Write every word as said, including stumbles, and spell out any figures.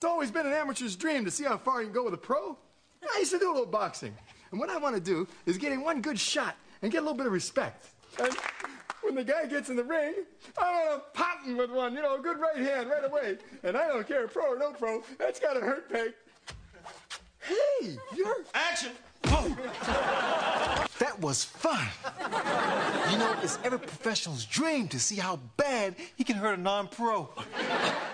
It's always been an amateur's dream to see how far you can go with a pro. I used to do a little boxing. And what I want to do is get in one good shot and get a little bit of respect. And when the guy gets in the ring, I want to pop him with one, you know, a good right hand right away. And I don't care, pro or no pro, that's got to hurt, Peg. Hey, you're... Action! Oh. That was fun. You know, it's every professional's dream to see how bad he can hurt a non-pro.